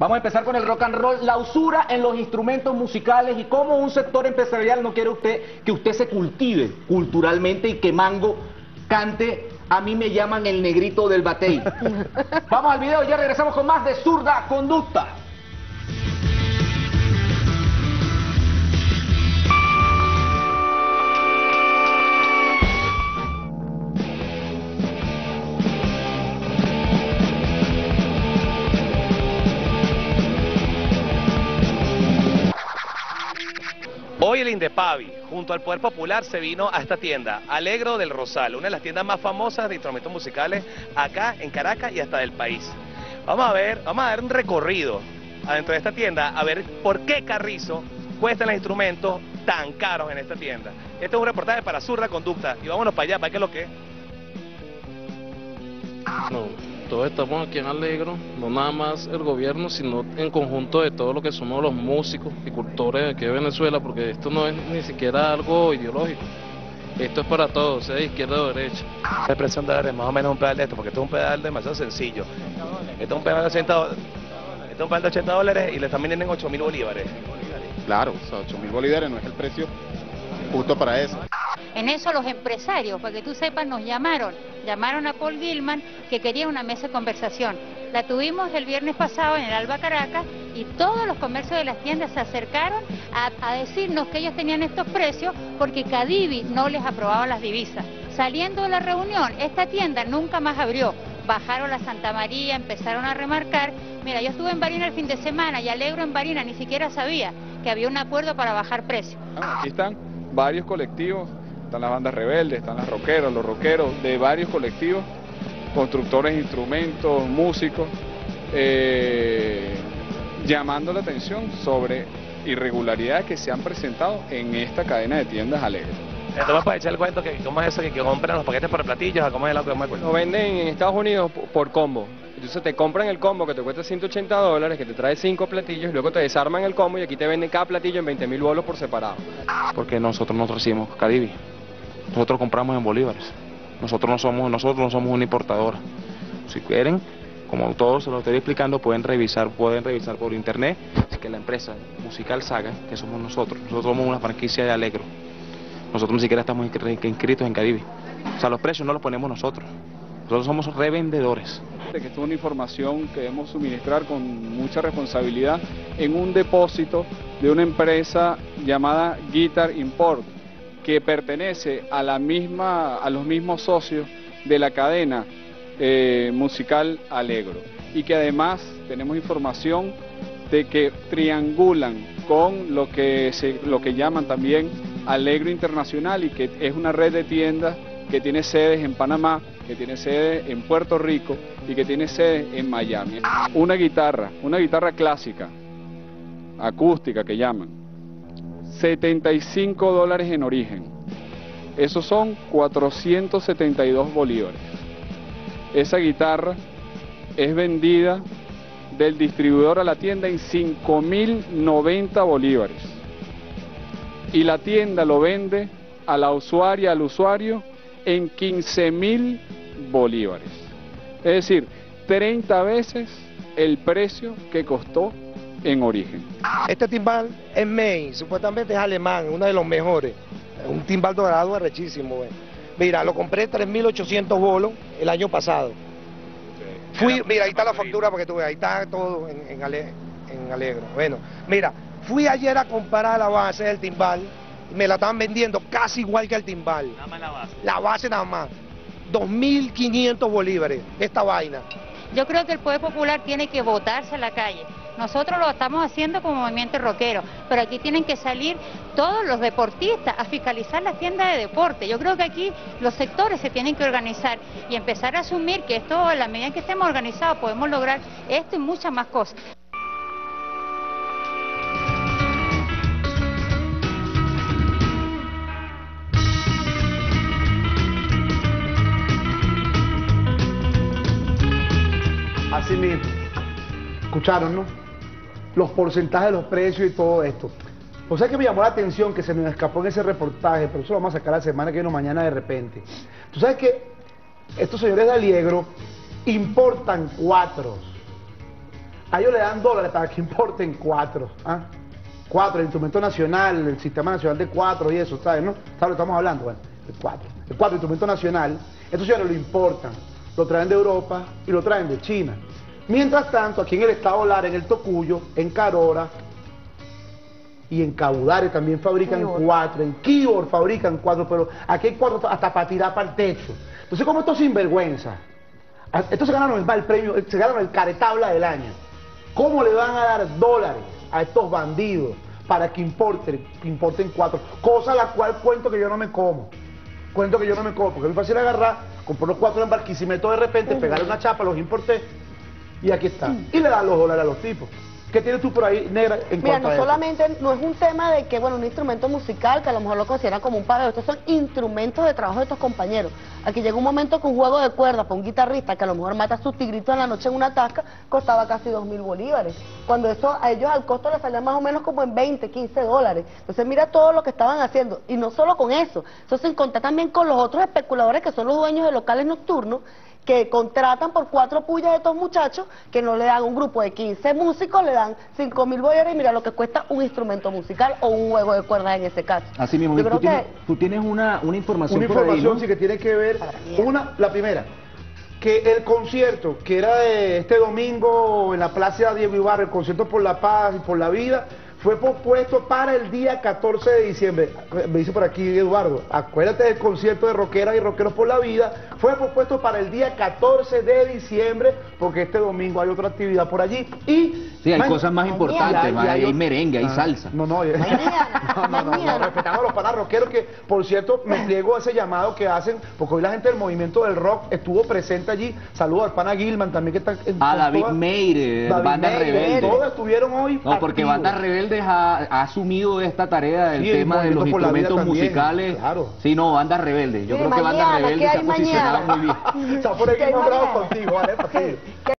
Vamos a empezar con el rock and roll, la usura en los instrumentos musicales y cómo un sector empresarial no quiere que usted se cultive culturalmente y que Mango cante A mí me llaman el negrito del batey. Vamos al video y ya regresamos con más de Zurda Conducta. Hoy el Indepavi, junto al Poder Popular, se vino a esta tienda, Alegro del Rosal, una de las tiendas más famosas de instrumentos musicales acá en Caracas y hasta del país. Vamos a dar un recorrido adentro de esta tienda, a ver por qué Carrizo cuestan los instrumentos tan caros en esta tienda. Este es un reportaje para Zurda Conducta y vámonos para allá, para qué es lo que es. No, todos estamos aquí en Alegro, no nada más el gobierno, sino en conjunto de todo lo que somos los músicos y cultores aquí de Venezuela, porque esto no es ni siquiera algo ideológico. Esto es para todos, sea de izquierda o derecha. La presión de dólares más o menos un pedal de esto, porque esto es un pedal demasiado sencillo. Esto es un pedal de 80, esto es un pedal de $80 y le están vendiendo en 8.000 bolívares. Claro, o sea, 8.000 bolívares no es el precio justo para eso. En eso los empresarios, para que tú sepas, nos llamaron a Paul Gilman que quería una mesa de conversación. La tuvimos el viernes pasado en el Alba Caracas y todos los comercios de las tiendas se acercaron a decirnos que ellos tenían estos precios porque Cadivi no les aprobaba las divisas. Saliendo de la reunión, esta tienda nunca más abrió. Bajaron la Santa María, empezaron a remarcar. Mira, yo estuve en Barinas el fin de semana y Alegro en Barinas ni siquiera sabía que había un acuerdo para bajar precios. Aquí están varios colectivos. Están las bandas rebeldes, están las rockeras, los rockeros de varios colectivos, constructores de instrumentos, músicos, llamando la atención sobre irregularidades que se han presentado en esta cadena de tiendas Alegre. Entonces, para echar el cuento, ¿cómo es eso que compran los paquetes por platillos? ¿Cómo es lo que me acuerdo? Lo venden en Estados Unidos por combo. Entonces te compran el combo que te cuesta $180, que te trae 5 platillos, y luego te desarman el combo y aquí te venden cada platillo en 20.000 bolos por separado. Porque nosotros no recibimos Cadivi. Nosotros compramos en bolívares. Nosotros no somos una importadora. Si quieren, como todos se lo estoy explicando, pueden revisar por internet que la empresa musical Saga, que somos nosotros somos una franquicia de Alegro. Nosotros ni siquiera estamos inscritos en Cadivi. O sea, los precios no los ponemos nosotros. Nosotros somos revendedores. Que esto es una información que debemos suministrar con mucha responsabilidad en un depósito de una empresa llamada Guitar Import, que pertenece a los mismos socios de la cadena musical Alegro, y que además tenemos información de que triangulan con lo que llaman también Alegro Internacional, y que es una red de tiendas que tiene sedes en Panamá, que tiene sedes en Puerto Rico y que tiene sedes en Miami. Una guitarra clásica, acústica que llaman, $75 en origen. Esos son 472 bolívares. Esa guitarra es vendida del distribuidor a la tienda en 5.090 bolívares. Y la tienda lo vende a la usuaria, al usuario, en 15.000 bolívares. Es decir, 30 veces el precio que costó en origen. Este timbal es Main, supuestamente es alemán, uno de los mejores. Un timbal dorado arrechísimo. Mira, lo compré 3.800 bolos el año pasado. Mira, ahí está la factura para que tú veas, ahí está todo en Alegro. Bueno, mira, fui ayer a comprar la base del timbal, y me la estaban vendiendo casi igual que el timbal. Nada más la base. La base nada más. 2.500 bolívares, esta vaina. Yo creo que el Poder Popular tiene que botarse a la calle. Nosotros lo estamos haciendo como movimiento rockero, pero aquí tienen que salir todos los deportistas a fiscalizar las tiendas de deporte. Yo creo que aquí los sectores se tienen que organizar y empezar a asumir que esto, a la medida en que estemos organizados, podemos lograr esto y muchas más cosas. Así mismo. Escucharon, ¿no? Los porcentajes de los precios y todo esto. O sea que me llamó la atención que se nos escapó en ese reportaje, pero eso lo vamos a sacar la semana que viene o mañana de repente. Tú sabes que estos señores de Alegro importan cuatros. A ellos le dan dólares para que importen 4. ¿Ah? 4, el instrumento nacional, el sistema nacional de 4 y eso, ¿sabes? ¿No? ¿Sabes lo que estamos hablando? Bueno, el 4. El 4, instrumento nacional. Estos señores lo importan, lo traen de Europa y lo traen de China. Mientras tanto, aquí en el estado Lara, en el Tocuyo, en Carora y en Caudare también fabrican 4, en Keyboard fabrican 4, pero aquí hay 4 hasta para tirar para el techo. Entonces, como estos sinvergüenza, estos se ganaron el premio, se ganaron el caretabla del año. ¿Cómo le van a dar dólares a estos bandidos para que importen 4? Cosa la cual cuento que yo no me como. Cuento que yo no me como, porque es muy fácil agarrar, comprar los 4 en Barquisimeto de repente, pegarle una chapa, los importé, y aquí está. Y le dan los dólares a los tipos. ¿Qué tienes tú por ahí, Negra, en Mira, cuanto a no eso? solamente, no es un tema de que, bueno, un instrumento musical, que a lo mejor lo consideran como un pabellón, estos son instrumentos de trabajo de estos compañeros. Aquí llega un momento que un juego de cuerdas para un guitarrista, que a lo mejor mata a sus tigritos en la noche en una tasca, costaba casi 2.000 bolívares. Cuando eso a ellos al costo les salía más o menos como en 20, 15 dólares. Entonces mira todo lo que estaban haciendo. Y no solo con eso se encuentra también con los otros especuladores que son los dueños de locales nocturnos, que contratan por 4 pullas de estos muchachos, que no le dan un grupo de 15 músicos, le dan 5.000 bolívares y mira lo que cuesta un instrumento musical o un juego de cuerdas en ese caso. Así mismo, Yo creo tú tienes una información Una por ahí, información ¿no? sí que tiene que ver, la primera, que el concierto que era de este domingo en la Plaza Diego Ibarra, el concierto por la paz y por la vida, fue pospuesto para el día 14 de diciembre. Me dice por aquí Eduardo, acuérdate del concierto de rockeras y rockeros por la vida, fue pospuesto para el día 14 de diciembre, porque este domingo hay otra actividad por allí. Y sí, hay cosas más importantes, hay merengue, hay salsa. No, respetando a los panas rockeros, que por cierto me pliego a ese llamado que hacen, porque hoy la gente del movimiento del rock estuvo presente allí. Saludos al pana Gilman también, que está David Meire, Banda Rebelde. Todos estuvieron hoy. No, porque Banda Rebelde ha asumido esta tarea del tema de los instrumentos musicales. Claro. Sí, no, Banda Rebelde. Yo creo que Banda Rebelde se ha posicionado muy bien. Está por aquí nombrado contigo, ¿vale?